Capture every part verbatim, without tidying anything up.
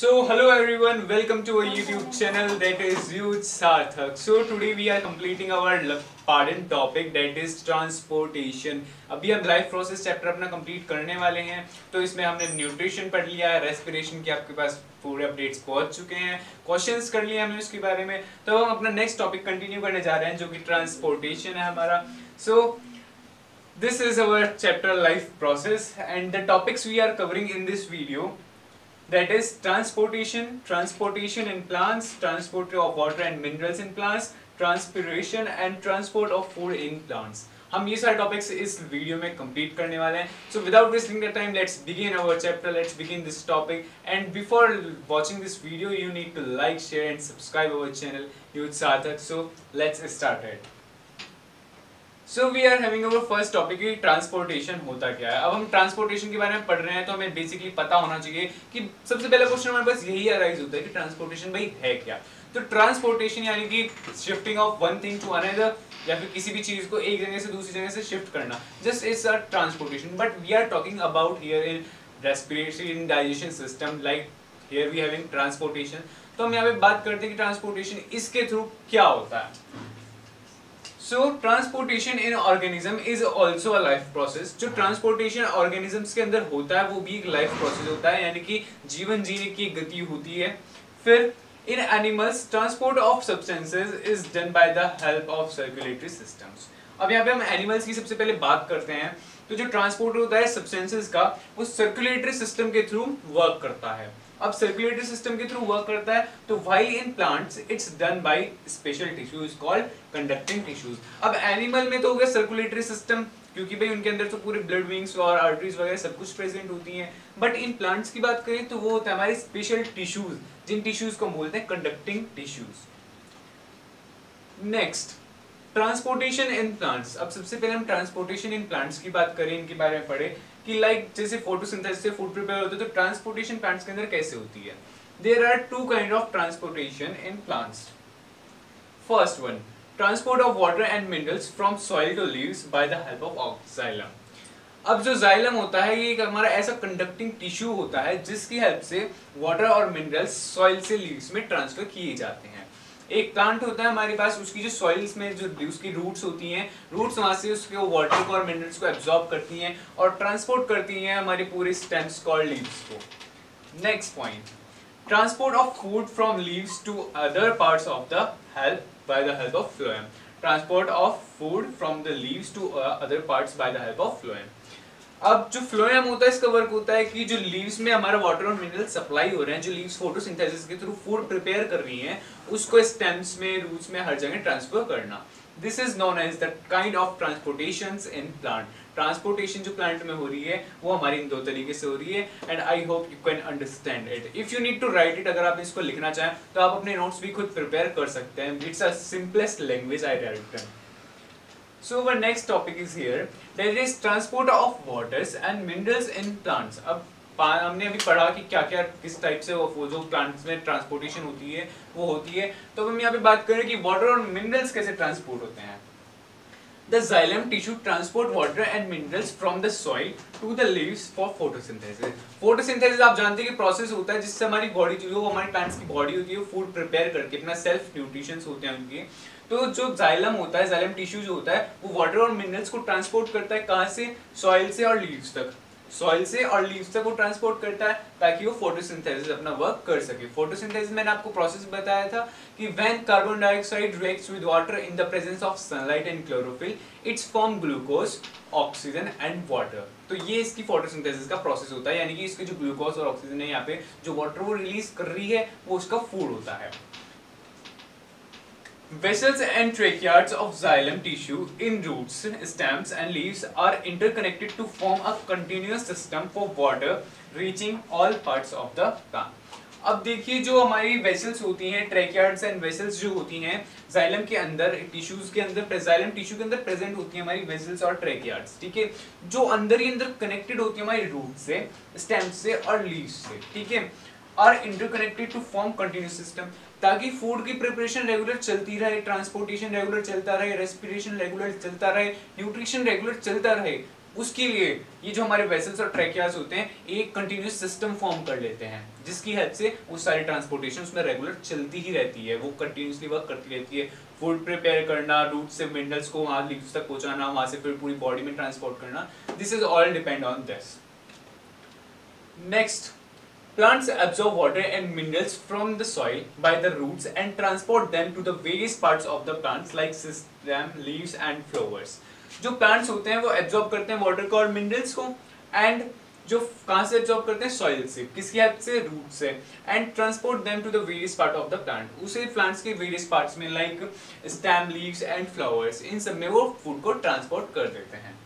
So hello everyone, welcome to our YouTube channel that is Youth Sarthak. So today we are completing our pardon topic that is transportation. अभी हम life process chapter अपना complete करने वाले हैं, तो इसमें हमने न्यूट्रिशन पढ़ लिया है, रेस्पिरेशन के आपके पास पूरे अपडेट्स पहुंच चुके हैं, क्वेश्चंस कर लिए हमने उसके बारे में। तो हम अपना नेक्स्ट टॉपिक कंटिन्यू करने जा रहे हैं जो कि ट्रांसपोर्टेशन है हमारा। सो this is our chapter life process and the topics we are covering in this video, that is transportation, transportation in plants, transport of water and minerals in plants, transpiration and transport of food in plants. हम ये सारे topics इस video में complete करने वाले हैं. So without wasting the time, let's begin our chapter. Let's begin this topic. And before watching this video, you need to like, share, and subscribe our channel Youth Sarthak. So let's start it. So we are having our first topic कि transportation होता क्या है. अब हम transportation के बारे में पढ़ रहे हैं तो हमें बेसिकली पता होना चाहिए कि सबसे पहला क्वेश्चन हमारे पास यही अराइज होता है कि ट्रांसपोर्टेशन भाई है क्या. तो ट्रांसपोर्टेशन यानी कि shifting of one thing to another, या फिर किसी भी चीज को एक जगह से दूसरी जगह से शिफ्ट करना, just is a transportation. But we are talking about here in respiratory in digestion system, like here we having transportation. तो हम यहाँ पे बात करते हैं कि ट्रांसपोर्टेशन इसके थ्रू क्या होता है. So transportation in organism is also a life process. जो ट्रांसपोर्टेशन ऑर्गेनिजम्स के अंदर होता है वो भी एक लाइफ प्रोसेस होता है, यानी कि जीवन जीने की गति होती है. फिर in animals transport of substances is done by the help of circulatory systems. अब यहाँ पे हम एनिमल्स की सबसे पहले बात करते हैं. तो जो ट्रांसपोर्ट होता है सब्सटेंसेस का वो सर्कुलेटरी सिस्टम के थ्रू वर्क करता है. अब सर्कुलेटरी सिस्टम के थ्रू वर्क करता है तो while in plants it's done by special tissues called conducting tissues. अब एनिमल में तो हो गया सर्कुलेटरी सिस्टम, क्योंकि भाई उनके अंदर तो पूरे ब्लड वेन्स और आर्टरीज वगैरह सब कुछ प्रेजेंट होती हैं. बट इन प्लांट्स की बात करें तो वो होता है हमारे स्पेशल टिश्यूज, जिन टिश्यूज को बोलते हैं conducting tissues. Next transportation in plants. अब सबसे पहले हम ट्रांसपोर्टेशन इन प्लांट्स की बात करें, इनके बारे में पढ़े कि लाइक जैसे फोटोसिंथेसिस से फूड प्रिपेयर होता है तो ट्रांसपोर्टेशन प्लांट्स के अंदर कैसे होती है. There are two kind of transportation in plants. First one, transport of water and minerals from soil to leaves by the help of xylem. अब जो जाइलम होता है ये एक हमारा ऐसा कंडक्टिंग टिश्यू होता है जिसकी हेल्प से वाटर और मिनरल्स सॉइल से लीव्स में ट्रांसफर किए जाते हैं. एक प्लांट होता है हमारे पास, उसकी जो सॉइल्स में जो उसकी रूट्स होती हैं, रूट्स वहां से उसके वाटर को और मिनरल्स को एब्जॉर्ब करती हैं और ट्रांसपोर्ट करती हैं हमारे पूरे स्टेम्स कॉल्ड लीव्स को. Next point, transport of food from leaves to other parts of the help by the help of phloem. Transport of food from the leaves to other parts by the help of phloem. अब जो phloem होता है इसका work होता है कि जो leaves में हमारा वाटर और मिनरल सप्लाई हो रहे हैं, जो लीव्स फोटोसिंथेसिस के थ्रू फूड प्रिपेयर कर रही हैं, उसको स्टेम्स में, रूट्स में, हर जगह ट्रांसफर करना. This is known as the kind of transportations in plant. Transportation जो प्लांट में हो रही है वो हमारी इन दो तरीके से हो रही है and I hope you can understand it. If you need to write it, अगर आप इसको लिखना चाहें तो आप अपने नोट्स भी खुद प्रिपेयर कर सकते हैं. It's a simplest language I write. So our next topic is here, that is transport of waters and minerals in plants. अब हमने अभी पढ़ा कि क्या क्या किस टाइप से वो जो प्लांट्स में ट्रांसपोर्टेशन होती है वो होती है. तो हम यहाँ पे बात करें कि वाटर और मिनरल्स कैसे ट्रांसपोर्ट होते हैं. The xylem tissue transport water and minerals from the soil to the leaves for photosynthesis. Photosynthesis आप जानते हैं कि प्रोसेस होता है जिससे हमारी बॉडी जो वो हमारी प्लांट्स की बॉडी होती है वो फूड प्रिपेयर करके अपना सेल्फ न्यूट्रिशंस होते हैं उनके. तो जो जाइलम होता है, जाइलम टिश्यू जो होता है वो वाटर और मिनरल्स को ट्रांसपोर्ट करता है. कहाँ से? सॉइल से और लीव्स तक. सॉइल से और लीव्स तक वो ट्रांसपोर्ट करता है ताकि वो फोटोसिंथेसिस अपना वर्क कर सके. फोटोसिंथेसिस मैंने आपको प्रोसेस बताया था कि when carbon dioxide reacts with water in the presence of sunlight and chlorophyll it's form glucose, oxygen and water. तो ये इसकी फोटोसिंथेसिस का प्रोसेस होता है, यानी कि इसके जो ग्लूकोज और ऑक्सीजन है यहाँ पे जो वाटर वो रिलीज कर रही है वो उसका फूड होता है. Vessels and tracheids of xylem tissue in roots, stems and leaves are interconnected to form a continuous system for water reaching all parts of the plant. अब देखिए जो हमारी वेसल्स होती हैं, ट्रैकियार्ड्स एंड वेसल्स जो होती हैं जाइलम के अंदर, टिश्यूज के अंदर, जाइलम टिश्यू के अंदर प्रेजेंट होती है हमारी वेसल्स और ट्रैकियार्ड्स. ठीक है, जो अंदर ही अंदर कनेक्टेड होती है हमारी रूट से, स्टेम से और लीव्स से. ठीक है, are interconnected to form continuous system, ताकि फूड की प्रिपरेशन रेगुलर चलती रहे, ट्रांसपोर्टेशन रेगुलर चलता रहे, रेस्पिरेशन रेगुलर चलता रहे, न्यूट्रिशन रेगुलर चलता रहे. उसके लिए ये जो हमारे वेसल्स और ट्रैकियाज होते हैं एक कंटिन्यूस सिस्टम फॉर्म कर लेते हैं, जिसकी हेल्प से वो सारी ट्रांसपोर्टेशन उसमें रेगुलर चलती ही रहती है, वो कंटिन्यूसली वर्क करती रहती है। फूड प्रिपेयर करना, रूट से मिनरल्स को वहां लीव्स तक पहुंचाना, वहां से फिर पूरी बॉडी में ट्रांसपोर्ट करना, this is all depend on this. Next, plants absorb water and minerals from the soil by the roots and transport them to the various parts of the plants like stem, leaves and flowers. जो plants होते हैं वो absorb करते हैं water को और minerals को, and जो कहाँ से absorb करते हैं, soil से, किसकी हेल्प से, root से, and transport them to the various part of the plant. उसे plants के various parts में like stem, leaves and flowers, इन सब में वो food को transport कर देते हैं।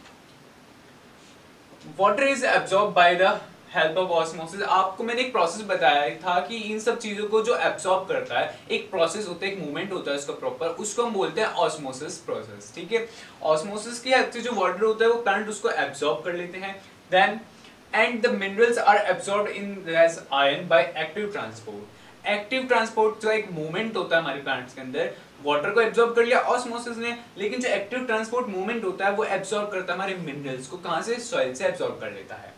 Water is absorbed by the help of osmosis. आपको मैंने एक प्रोसेस बताया था कि इन सब चीजों को जो एब्सॉर्ब करता है, एक प्रोसेस होता है, एक मूवमेंट होता है उसका प्रॉपर, उसको हम बोलते हैं ऑस्मोसिस प्रोसेस, ठीक है। ऑस्मोसिस की हेल्प से जो वाटर होता है वो प्लांट उसको एब्सॉर्ब कर लेते हैं, then and the minerals are absorbed in as ion by active transport. Active transport जो एक मूवमेंट होता है हमारे प्लांट्स के अंदर, वाटर को एब्सॉर्ब कर लिया ऑस्मोसिस ने, लेकिन जो एक्टिव ट्रांसपोर्ट मूवमेंट होता है वो एब्सॉर्ब करता है हमारे मिनरल्स को, कहां से, सॉइल से एब्सॉर्ब कर लेता है।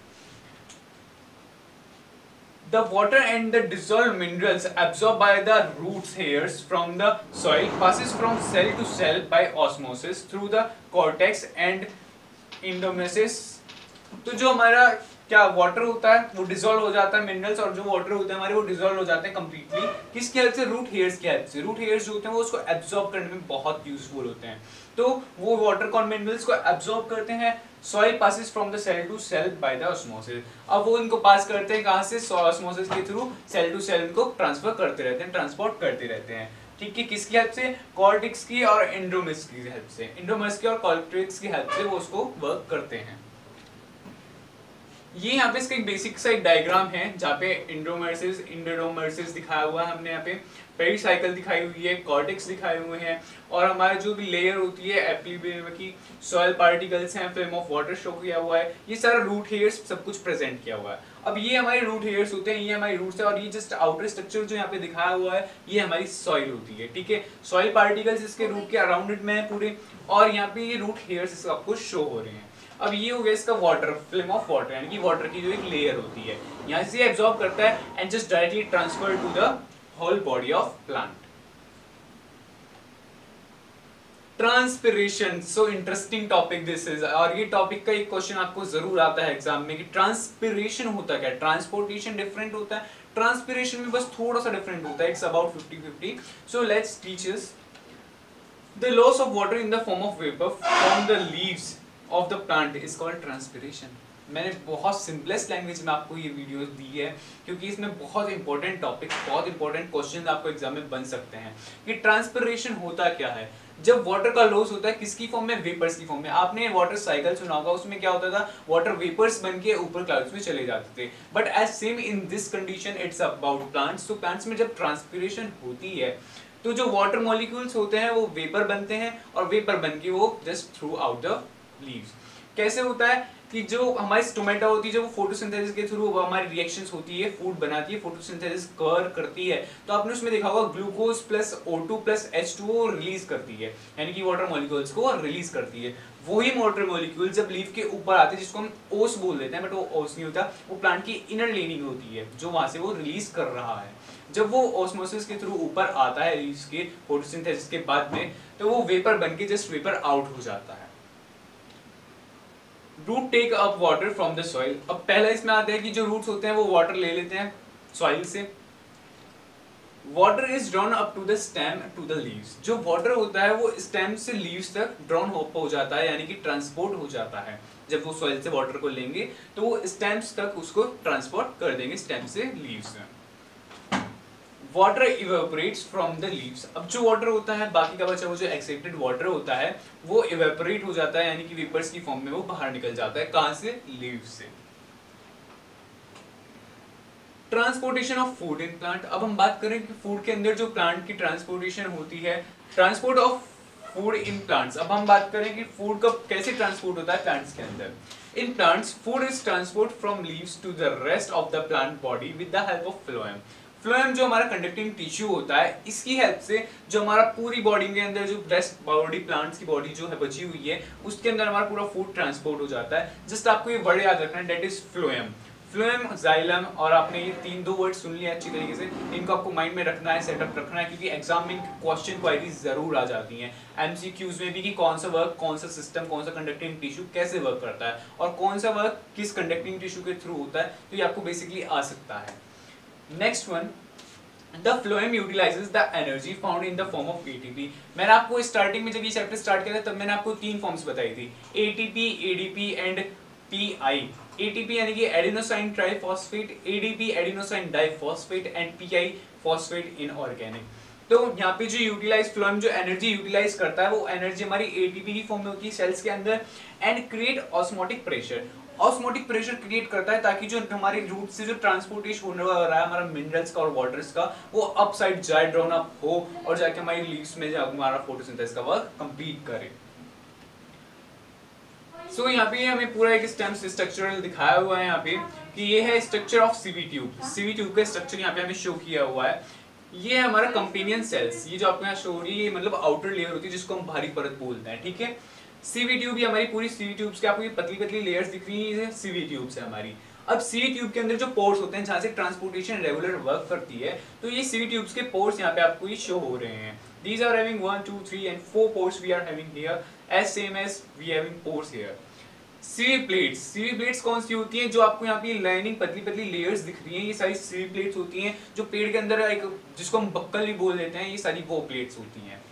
The water and the dissolved minerals absorbed by the roots hairs from the soil passes from cell to cell by osmosis through the cortex and endomesis। तो जो हमारा क्या वाटर होता है वो डिसॉल्व हो जाता है, मिनरल्स और जो वाटर होते हैं हमारे वो डिसॉल्व हो जाते हैं कंप्लीटली, किसकी हेल्प से, रूट हेयर्स की हेल्प से। रूट हेयर्स जो होते हैं वो उसको एब्सॉर्ब करने में बहुत यूजफुल होते हैं, तो वो वाटर को और मिनरल्स को एब्सॉर्ब करते हैं। Soil passes from the cell to cell by the osmosis. अब वो इनको पास करते हैं कहां से, ऑस्मोसिस के थ्रू सेल टू सेल इनको ट्रांसफर करते रहते हैं, ट्रांसपोर्ट करते रहते हैं, ठीक है। किसकी हेल्प से, कॉर्टेक्स की और एंडोमस की हेल्प से, एंडोमस की और कॉर्टेक्स की हेल्प से वो उसको वर्क करते हैं। ये यहाँ पे इसका एक बेसिक सा एक डायग्राम है जहाँ पे एंडोमर्सिस, इंडोडोमर्सिस दिखाया हुआ है हमने, यहाँ पे पेरिसाइकिल दिखाई हुई है, कॉर्टेक्स दिखाए हुए हैं, और हमारा जो भी लेयर होती है एप्लीबियम की, सॉइल पार्टिकल्स हैं, फिल्म ऑफ वाटर शो किया हुआ है, ये सारा रूट हेयर्स सब कुछ प्रेजेंट किया हुआ है। अब ये हमारे रूट हेयर्स होते हैं, ये हमारी रूट्स है, और ये जस्ट आउटर स्ट्रक्चर जो यहाँ पे दिखाया हुआ है ये हमारी सॉइल होती है, ठीक है। सॉइल पार्टिकल्स इसके रूट के अराउंड में है पूरे, और यहाँ पे ये रूट हेयर्स आपको शो हो रहे हैं। अब ये हो गया इसका वाटर, फिल्म ऑफ वाटर, यानी कि वाटर की जो एक लेयर होती है, यहाँ से एब्जॉर्ब करता है and just directly transfer to the whole body of plant. Transpiration, so interesting topic this is, और ये टॉपिक का एक क्वेश्चन आपको जरूर आता है एग्जाम में कि ट्रांसपिरेशन होता क्या है। ट्रांसपोर्टेशन डिफरेंट होता है, ट्रांसपिरेशन में बस थोड़ा सा डिफरेंट होता है, it's about fifty fifty. So let's teach us the loss of water in the form of vapour from the leaves of the plant is called transpiration। मैंने बहुत सिंपलेस्ट लैंग्वेज में आपको ये वीडियो दी है क्योंकि इसमें बहुत इंपॉर्टेंट टॉपिक, बहुत इंपॉर्टेंट क्वेश्चन आपको एग्जाम में बन सकते हैं कि ट्रांसपिरेशन होता क्या है। जब वाटर का लॉस होता है किसकी फॉर्म में, वेपर्स की फॉर्म में। आपने वाटर साइकिल सुना होगा, उसमें क्या होता था, वाटर वेपर्स बन के ऊपर क्लाउड्स में चले जाते थे, but as same in this condition it's about plants. तो प्लांट्स में जब ट्रांसपिरेशन होती है तो जो वाटर मॉलिक्यूल्स होते हैं वो वेपर बनते हैं, और वेपर बन के वो just through out the leaves. कैसे होता है कि जो हमारी स्टोमेटा होती है, जब वो फोटोसिंथेसिस के थ्रू हमारी रिएक्शंस होती है, फूड बनाती है, फोटोसिंथेसिस कर करती है, तो आपने उसमें देखा होगा glucose plus O two plus H two O release करती है, यानी कि वाटर मॉलिक्यूल्स को रिलीज करती है। वही वाटर मॉलिक्यूल जब लीफ के ऊपर आते हैं, जिसको हम ओस बोल देते हैं, बट वो ओस नहीं होता, वो प्लांट की इनर लेनिंग होती है जो वहां से वो रिलीज कर रहा है। जब वो ऑस्मोसिस के थ्रू ऊपर आता है लीव्स के फोटोसिंथेसिस के बाद में, तो वो वेपर बन के जस्ट वेपर आउट हो जाता है। Root take up water from the soil. अब पहला इसमें आता है कि जो रूट्स होते हैं वो वाटर ले लेते हैं सॉइल से। Water is drawn up to the stem to the leaves. जो वाटर होता है वो स्टेम से लीव्स तक ड्रॉन हो जाता है, यानी कि ट्रांसपोर्ट हो जाता है। जब वो सॉइल से वाटर को लेंगे तो वो स्टेम्स तक उसको ट्रांसपोर्ट कर देंगे, स्टेम से लीव्स में। Water evaporates from the leaves. अब जो वाटर होता है बाकी का बचा वो जो एक्सेप्टेड वाटर होता है वो इवेपोरेट हो जाता है, यानी कि वेपर्स की फॉर्म में वो बाहर निकल जाता है। कहां से, लीव्स से। Transportation of food in plant. अब हम बात करें कि फूड के अंदर जो प्लांट की ट्रांसपोर्टेशन होती है, transport of food in plants. अब हम बात करें कि फूड का कैसे ट्रांसपोर्ट होता है प्लांट्स के अंदर। In plants food is transport from leaves to the rest of the plant body with the help of phloem. Phloem जो हमारा कंडक्टिंग टिश्यू होता है, इसकी हेल्प से जो हमारा पूरी बॉडी के अंदर जो रेस्ट बॉडी प्लांट्स की बॉडी जो है बची हुई है उसके अंदर हमारा पूरा फूड ट्रांसपोर्ट हो जाता है। जस्ट आपको ये वर्ड याद रखना है, that is phloem. Phloem, xylem, और आपने ये तीन दो वर्ड सुन लिया अच्छी तरीके से, इनको आपको माइंड में रखना है, सेटअप रखना है, क्योंकि एग्जाम में क्वेश्चन क्वायरीज जरूर आ जाती हैं एमसीक्यूज में भी कि कौन सा वर्क, कौन सा सिस्टम, कौन सा कंडक्टिंग टिश्यू कैसे वर्क करता है और कौन सा वर्क किस कंडक्टिंग टिश्यू के थ्रू होता है, तो ये आपको बेसिकली आ सकता है। Next one, The phloem utilizes the energy found in the form of A T P। मैंने आपको स्टार्टिंग में जब ये चैप्टर स्टार्ट किया था तब मैंने आपको तीन फॉर्म्स बताई थी, A T P, A D P and P I। A T P यानी कि adenosine triphosphate, A D P adenosine diphosphate and P I phosphate inorganic. तो यहाँ पे जो यूटिलाइज फ्लोएम जो एनर्जी यूटिलाइज करता है वो एनर्जी हमारी A T P की फॉर्म में होती है सेल्स के अंदर, and create osmotic pressure. Osmotic pressure create करता है ताकि जो हमारे रूट से जो ट्रांसपोर्टेशन होने रहा है हमारा मिनरल्स का और वाटर्स का, वो अप साइड जाए, ड्राउन अप हो और जाके हमारी लीव्स में हमारा फोटोसिंथेसिस का वर्क कंप्लीट करे। सो so, यहाँ पे हमें पूरा एक स्टेम स्ट्रक्चरल दिखाया हुआ है यहाँ पे कि ये है structure of sieve tube. Sieve tube का स्ट्रक्चर यहाँ पे हमें शो किया हुआ है। ये है हमारा कंपेनियन सेल्स, ये जो आपको यहाँ शो हो रही है ये मतलब आउटर लेयर होती है जिसको हम बाहरी परत बोलते हैं, ठीक है। सीवी ट्यूब, ये हमारी पूरी सीवी ट्यूब्स के आपको ये पतली पतली लेयर्स दिख रही है, ये सीवी ट्यूब्स है हमारी। अब सीवी ट्यूब के अंदर जो पोर्स होते हैं जहाँ से ट्रांसपोर्टेशन रेगुलर वर्क करती है, तो ये सीवी ट्यूब्स के पोर्स यहाँ पे आपको ये शो हो रहे हैं। These are having one, two, three and four pores we are having here, as same as we having pores here. Sieve plates, sieve plates कौन सी होती हैं? जो आपको यहाँ पे लाइनिंग पतली पतली लेयर्स दिख रही हैं, ये सारी सीवी प्लेट्स होती हैं जो पेड़ के अंदर एक जिसको हम बक्कल भी बोल देते हैं, ये सारी वो प्लेट्स होती हैं।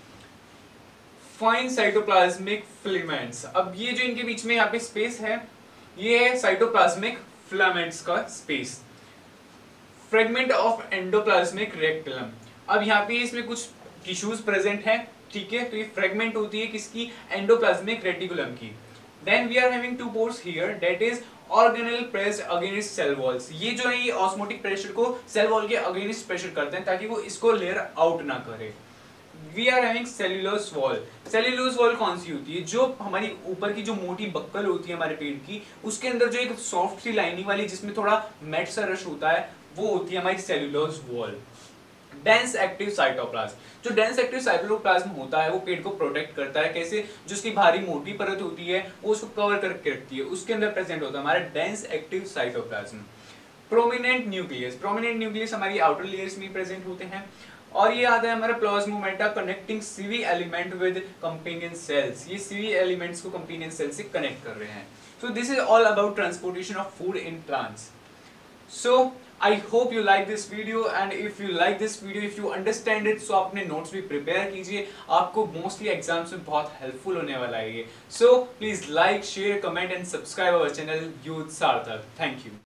फाइन साइटोप्लाज्मिक फिलामेंट्स, अब ये जो इनके बीच में यहाँ पे स्पेस है ये है साइटोप्लाज्मिक फिलामेंट्स का space. Fragment of endoplasmic reticulum, अब यहाँ पे इसमें कुछ टिश्यूज प्रेजेंट हैं, ठीक है, तो ये फ्रेगमेंट होती है किसकी? एंडोप्लाज्मिक रेटिकुलम की। Then we are having two pores here, that is organelle pressed against cell walls। ये जो है ये ऑस्मोटिक प्रेशर को सेल वॉल के अगेंस्ट प्रेशर करते हैं ताकि वो इसको लेयर आउट ना करे। We are having cellulose wall। cellulose wall कौन सी होती है? जो हमारी ऊपर की जो मोटी बक्कल होती है हमारे पेड़ की, उसके अंदर जो एक सॉफ्ट सी लाइनिंग वाली जिसमें थोड़ा मैट सा रश होता है, वो होती है हमारी cellulose wall. Dense active cytoplasm, जो डेंस एक्टिव साइटोप्लाज्म होता है वो पेड़ को प्रोटेक्ट करता है। कैसे? जो उसकी भारी मोटी परत होती है वो उसको कवर करके रखती है, उसके अंदर प्रेजेंट होता है हमारा dense active cytoplasm. Prominent nucleus, prominent nucleus हमारी आउटर लेयर्स में प्रेजेंट होते हैं। और ये आता है हमारा plasmodesmata connecting sieve element with companion cells, ये सीवी एलिमेंट्स को कंपेनियन सेल से कनेक्ट कर रहे हैं। So this is all about transportation of food in plants. So I hope you like this video, and if you like this video, if you understand it, so अपने notes भी prepare कीजिए, आपको mostly exams में बहुत helpful होने वाला है ये। So please like, share, comment and subscribe our channel Youth Sarthak। Thank you।